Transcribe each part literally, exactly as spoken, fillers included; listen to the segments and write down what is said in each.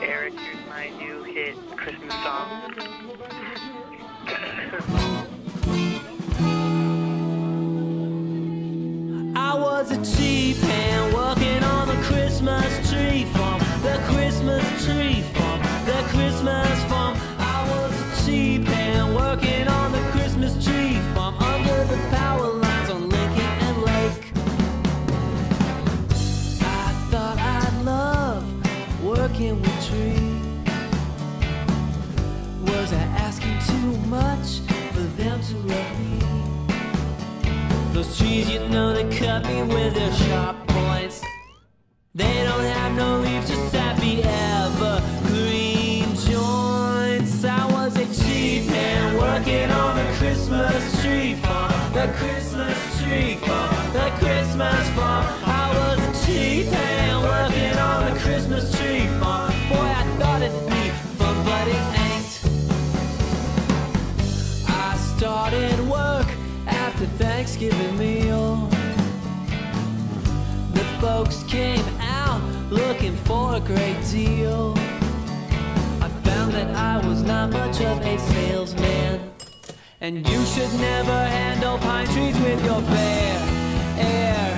Eric, here's my new hit Christmas song. I was a cheap hand working on the Christmas tree farm, the Christmas tree farm, the Christmas farm. I was a cheap hand working on the Christmas tree farm under the power lines on Lincoln and Lake. I thought I'd love working with trees. Was I asking too much for them to love me? Those trees, you know, they cut me with their sharp points. They don't have no leaves, just happy evergreen joints. I was a cheap man working on the Christmas tree farm, the Christmas tree farm, the Christmas farm. I was a cheap man working on the Christmas tree farm. Boy, I thought it'd be fun, but it ain't. I started work after Thanksgiving meal. The folks came out looking for a great deal. I found that I was not much of a salesman, and you should never handle pine trees with your bare air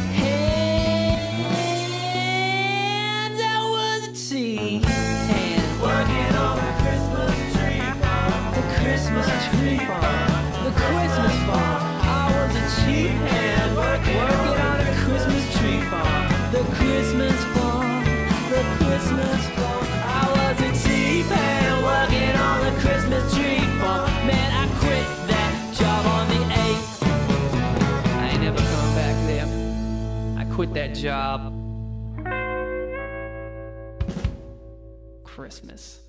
hands. I was a cheap hand working on the Christmas tree farm, the Christmas tree farm, the Christmas farm. I was a cheap hand working, working on a Christmas tree farm, the Christmas farm, the Christmas farm. I was a cheap hand working on the Christmas tree farm. Man, I quit that job on the eighth. I ain't never coming back there. I quit that job. Christmas.